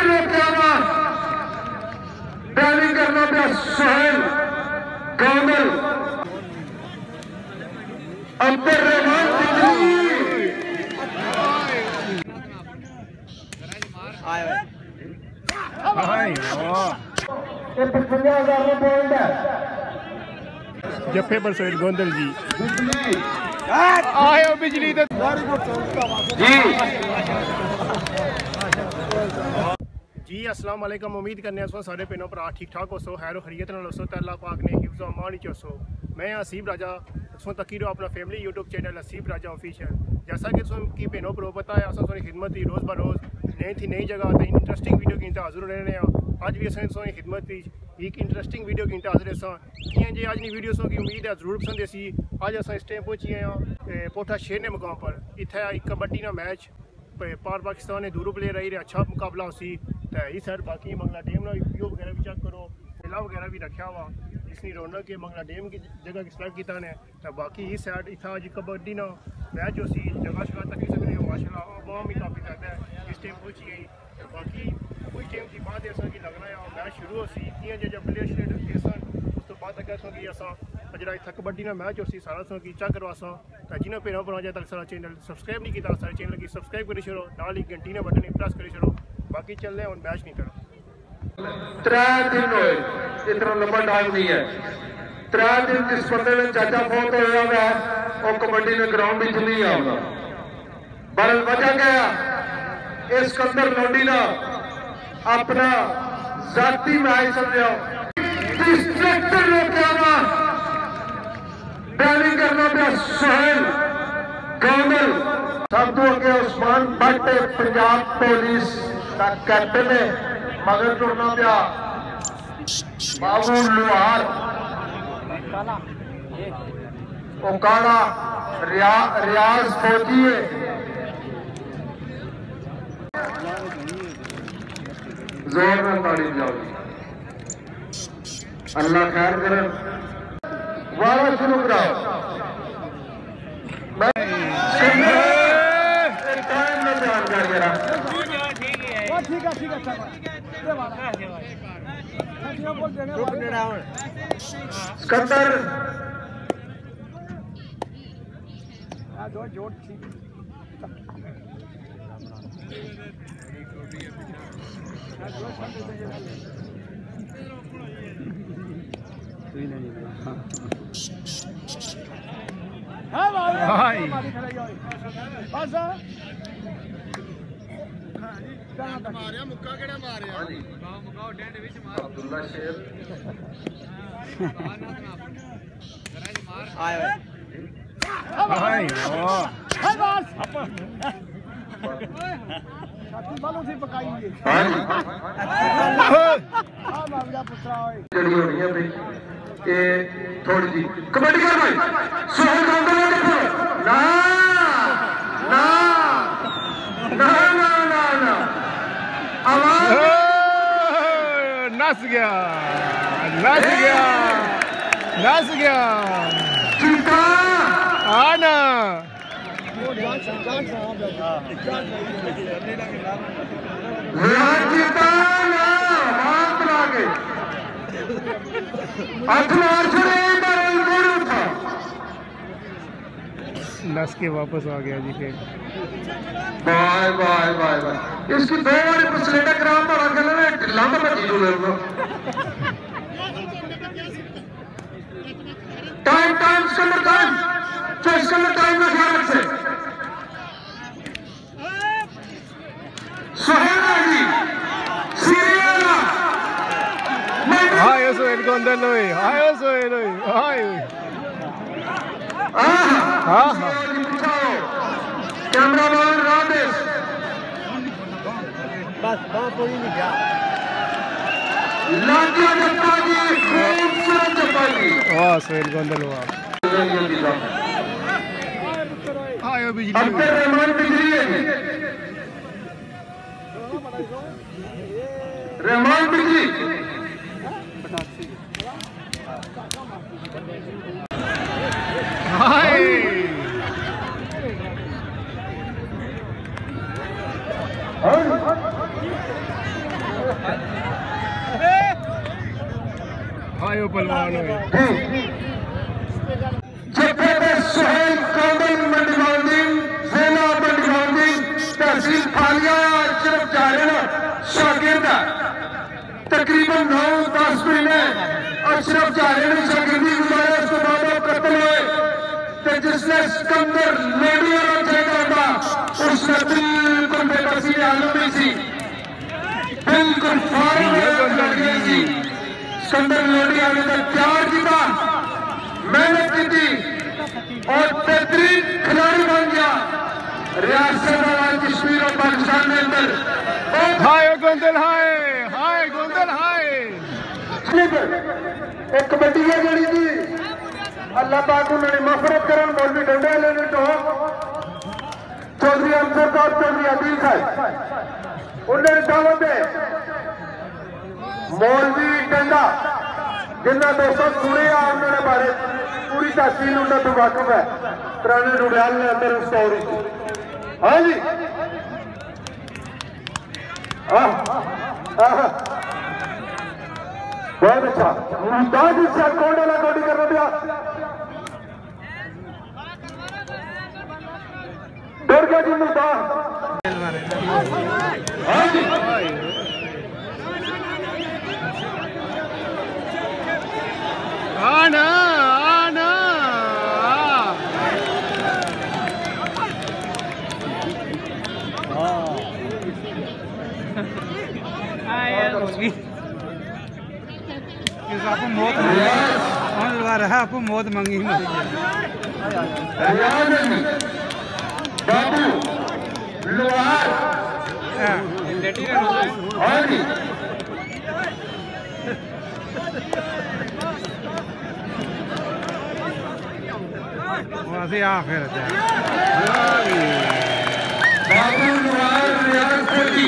Inspector रोके driving करना पिया सोहेल कामल अब्दुल रहमान पॉइंट है जफे पर सोहेल गोंदल जी आयो बिजली जी। जी अस्सलाम वालेकुम। उम्मीद करने सारे भैनों भरा ठीक ठाक हो हैरो खरीयत नाल अल्लाह पाक ने हिफ्ज़ अमान चो। मैं हसीब राजा तकी रो अपना family YouTube channel Haseeb Raja official. जैसा कि भैनों भरो पता है असा खिदमत ही रोज़ ब रोज़ नई थी नई जगह तो इंटरेस्टिंग वीडियो की हाजिर रहने अज भी असं खिदमत एक इंटरेस्टिंग वीडियो की हाजिर कि जे अज वीडियो की उम्मीद है जरूर पसंद सी। अज अस इस टाइम पहुंची हैं पोठा शेर ने मुकाम पर। इतना एक कबड्डी का मैच पाकिस्तान ने दूरों प्लेयर रही अच्छा मुकाबला उसी तो इस साइड बाकी मंगला डेम व्यू वगैरह भी चेक करो मेला वगैरह भी रखा हुआ इसकी रौनक के मंगला डेम की जगह की सिलेक्ट किया ने तो बाकी इस साइड इतना अज कबड्डी ना मैच उसी जगह शगह तक सकते हो माशाल्लाह आवाम भी काफ़ी ज़्यादा है इस टाइम पहुंची गई तो बाकी कुछ टाइम की बाद असा की लगना है मैच शुरू हो सी जब प्लेयर शेयर उस तो बाद अगर कि असा जरा इतना कबड्डी का मैच उसी सारा सो की चेक करवा तो जिन्हें भैनों भरा तक सारा चैनल सब्सक्राइब नहीं किया सारे चैनल की सब्सक्राइब करी छोड़ो नाल ही घंटी ने बटन प्रेस करी छोड़ो। बाकी चलने हम मैच नहीं करो 3 दिन होए इतना लंबा टाइम नहीं है 3 दिन जिस बंदे में चाचा फोन होया हुआ वो कबड्डी में ग्राउंड में नहीं आऊगा पर वजह क्या है इस कंदर लोडी ना अपना जाती मैच समझो इंस्पेक्टर रोके ड्राइविंग करना पिया सोहेल कामल सब तो अगे उस्मान भट्ट पंजाब पुलिस का कैप्टन है मगर जुड़ना पिया बाबू लुहार ओकाड़ा रियाज फौजी है जोर में तारीफ जाओगी अल्लाह खैर करे वाला शुरू कराओ टाइम में ध्यान कर जरा सिकंदर अब्दुल्ला शेर थोड़ी सी कबड्डी कर भाई सोहेल ना ना ना ना ना ना नस गया नस गया नस गया आना नस के वापस आ गया जी फिर बाय बाय बाय बाय इसकी 2 बार पसलेटा ग्राम बड़ा करना ढिल्ला में बची जो लेगा टाइम टाइम स्कंदर टाइम जो स्कंदर टाइम में ख्याल रख से सोहेल जी सीरियल हाय सोहेल गोंदल होए हाय सोहेल होए हाय हाँ हाँ कैमरामैन राजेश बस पूरी नहीं गया लाजिया जप्पा जी खूबसूरत जप्पा जी वाह सोहेल गोंदल वाह आयो बिजली अब्दुल रहमान बिजली है रहमान बिजली हाय हाय पहलवान होए जत्थे सुहेल कामिल मंडवाउद्दीन जिला मंडवाउद्दीन तहसील फालिया सिर्फ जा रहे हैं शागिर्द तकरीबन 9-10 महीने अशरफ जा रहे हैं शागिर्दी गुजारे उसके बाद वो कत्ल हुए तो जिसने सिकंदर लोधी वाला चाहिए था उसने बिल्कुल बेबसी आलम में सी बिल्कुल फारिग सी सिकंदर लोधी आने तक प्यार किया मेहनत की थी और बेहतरीन खिलाड़ी बन गया रियासत वाला कश्मीर और पाकिस्तान के अंदर हाय गोंदल हाय हाय गोंदल हाय एक कबड्डी है जड़ी थी अल्लाह पाक उन्होंने मफरत करन मौलवी डंडे लेने तो चौधरी अंसर का और चौधरी अदील साहब उन्होंने दावत है मौलवी डंडा जिन्ना दोस्तों सुने उन्होंने बारे पूरी तहसील उन्होंने तो वाकिफ है पुराने रुड़ियाल ने अंदर स्टोरी हाँ जी बहुत अच्छा मुमताज इससे कौन डाला कौड़ी करना दिया डर गया जी मुमताज हाँ जी आना आना आपको मौत लगा रहा है आपको मौत मांगी बाबू लोहार फिर बाबू लोहार रियाज फौजी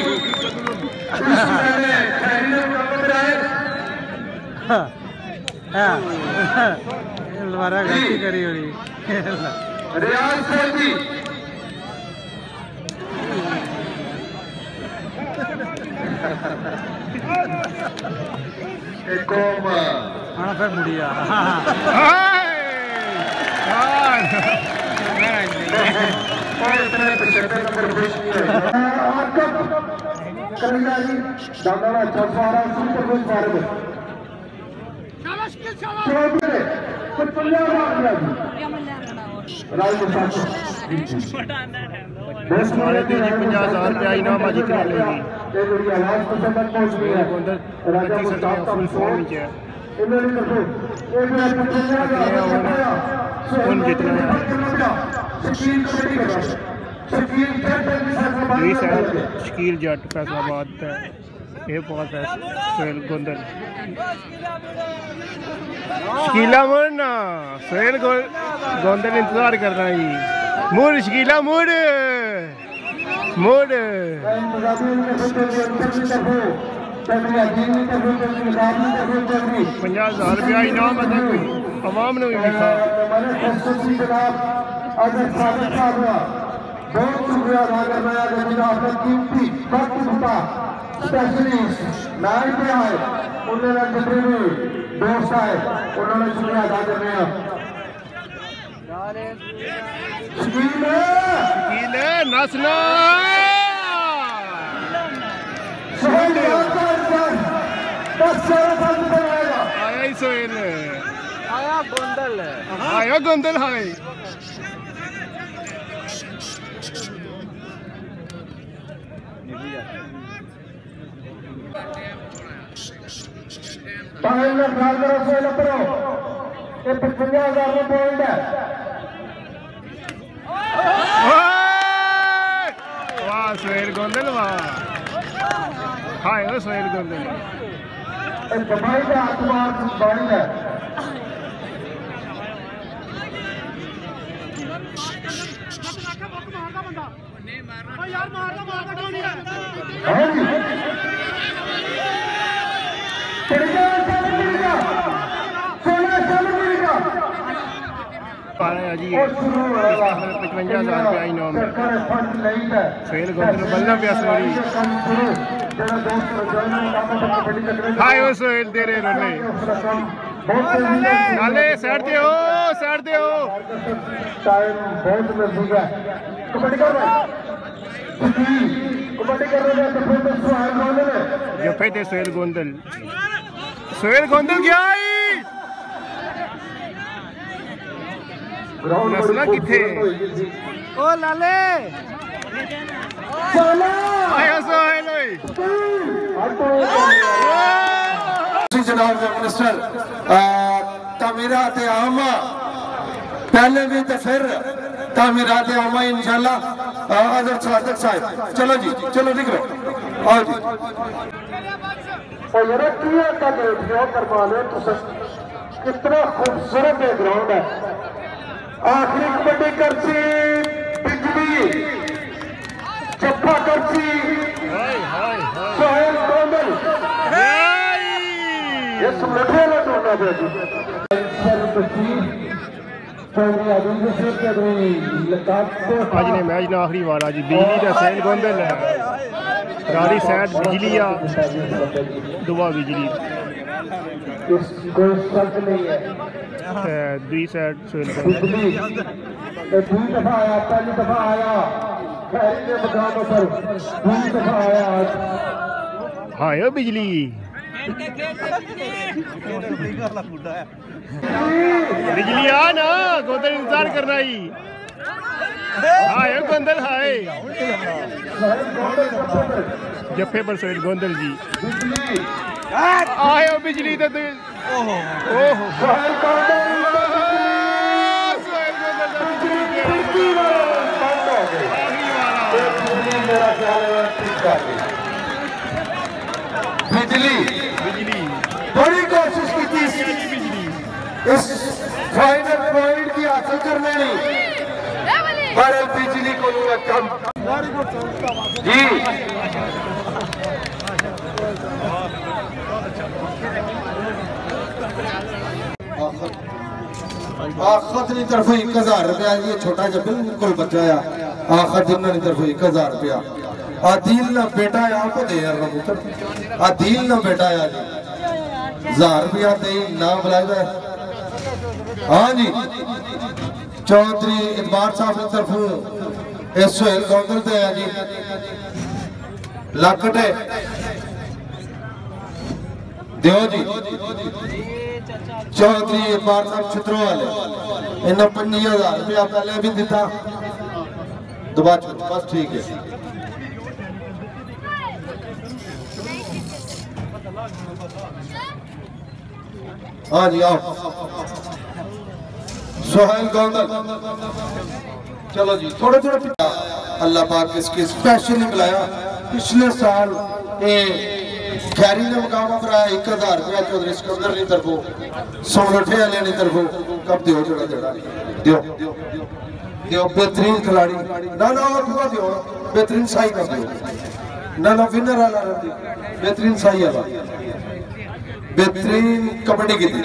दोबारा गलती करी होगी रियाज फौजी एक हाँ फिर मुड़िया साढ़े 50,000 रुपया इनाम आज करा लेगी फुल फॉर्म में है कौन जितना है शकील जट फैसलाबाद ये बहुत है सोहेल गोंदल शकीला मुड़ ना सोहेल गोंदल इंतजार कर रहा है मुड़ शकीला मुड़ मुड़ 50,000 रुपया इनाम है अवाम ने भी लिखा बहुत शुक्रिया अदा करना है आपका कीमती वक्त होता स्पेशलिस्ट लाइन पे आए उन्होंने जितने भी दोस्त आए उन्होंने शुक्रिया अदा करने हैं नसना आया ही सोहेल आया गोंदल आया गोंदल हाय ये 50,000 में पॉइंट है वाह सोहेल गोंदल वाह हाय ओ सोहेल गोंदल दबाई का आत्मार बाणी है यार मारना क्यों नहीं है जी 55,000 रुपया इनाम सोहेल गोंदल बल्ला पे असरी हाय ओ सोहेल तेरे रोले नाले साइड दे हो, साइड दे हो। टाइम बहुत नजदीक है। कबड्डी कर रहे जफे थे सोहेल गोंदल, सोहेल गोंदल क्या नसला किथे ओ लाले आयो सोहेल जनाब मिनिस्टर तामीरात आमा पहले भी तो फिर तामीरात आमा इंशाल्लाह आदर सादक साहब चलो जी चलो लिख लो आओ जी और ये किया का देखो करवाने तो कितना खूबसूरत ग्राउंड है। आखिरी कबड्डी करसी बिजली चप्पा करसी सोहेल गोंदल ये समझे ना टूटना पे आज ने मैच ना आखिरी बार आज बिजली का सोहेल गोंदल है रारी साइड बिजली आ दुआ बिजली कोई शक नहीं है दूसरी साइड सोहेल दूसरी दफा आया पहली दफा आया खैरी के मुकाम पर दूसरी दफा आया हाँ यो बिजली बिजली आ ना गोंदल इंतजार करना ही हाँ यो गोंदल हाय जफे पर सोहेल गोंदल जी आयो बिजली तो ओहो सोहेल गोंदल बिजली बिजली बड़ी कोशिश की थी इस फाइनल पॉइंट की हासिल करने में पर बिजली को कम जी आखिर की तरफ 1000 रुपया ये छोटा जब बिल्कुल बचाया आखिर दिन की तरफ 1000 रुपया आदिल ना बेटा आपको दे यार कबूतर आदिल ना बेटा यार 1000 रुपया दे ना बुलाया हाँ जी चौधरी इतबार साहब की तरफ सोहेल गोंदल दे जी लाकट है देव जी चौधरी इतबार साहब चित्रों वाले इन्हें 5000 रुपया पहले भी दिता दोबारा बस ठीक है हाँ जी आओ सोहेल गोंदल चलो जी थोड़े थोड़े अल्लाह पाक इसके स्पेशली बुलाया पिछले साल खैरी ने मुकाबला कराया 1000 रुपया चौधरी सिकंदर की तरफों सोलठे वाले की तरफों कब दियो जड़ा जड़ा दियो दियो बेहतरीन खिलाड़ी ना ना और पूरा दियो बेहतरीन साई कर दियो ना ना विनर वाला बेहतरीन साई वाला बेहतरीन कबड्डी की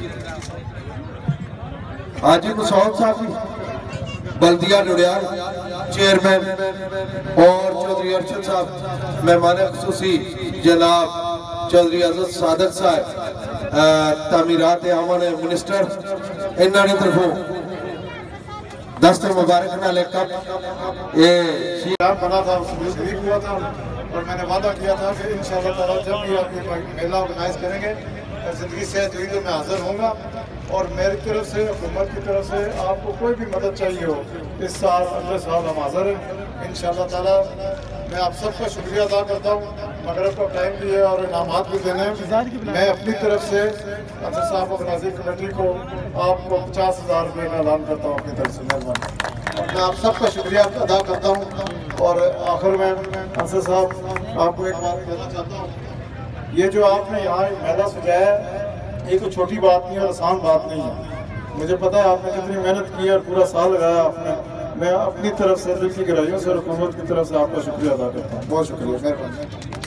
हाजी मुसौद साहब बल्दिया लुड़ियाल चेयरमैन और चौधरी अरशद साहब मेहमान खुसूसी जनाब चौधरी अजद सादक साहब तामीरात आमन मिनिस्टर इन्हों की तरफों दस्त मुबारक नाले कप ये बना था हुआ था और मैंने वादा किया था कि इंशाअल्लाह ताला जब भी आप मेला ऑर्गेनाइज करेंगे जिंदगी से तो मैं हाजिर होऊंगा और मेरी तरफ से हुकूमत की तरफ से आपको कोई भी मदद चाहिए हो इस साल अगले साल हम हाजिर हैं इंशाअल्लाह ताला। मैं आप सबका शुक्रिया अदा करता हूँ मगरब का टाइम भी है और इनामात भी देने हैं। मैं अपनी तरफ से अफसर साहब ऑर्गेनाइजिंग कमेटी को आपको 50,000 रुपये का ऐलान करता हूँ अपनी तरफ से मेहरबानी। मैं आप सबका शुक्रिया अदा करता हूँ और आखिर में अफसर साहब आपको एक बात कहना चाहता हूँ ये जो आपने यहाँ मेला सजाया ये कोई छोटी बात नहीं है और आसान बात नहीं है। मुझे पता है आपने कितनी मेहनत की है और पूरा साल लगाया आपने। मैं अपनी तरफ से दिल की गहराइयों से हुकूमत की तरफ से आपका शुक्रिया अदा करता हूँ। बहुत शुक्रिया मेहरबानी।